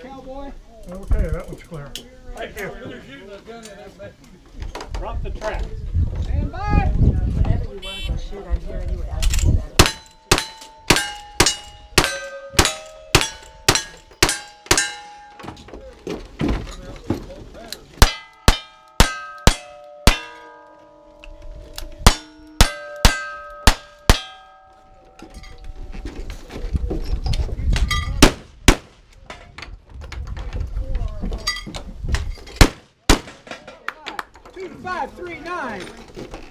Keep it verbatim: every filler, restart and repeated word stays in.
Cowboy. Okay, that one's clear. Thank you. Drop the track. Stand by. Whenever you want to shoot, I'm here anyway. I can do that. Two to five, three, nine.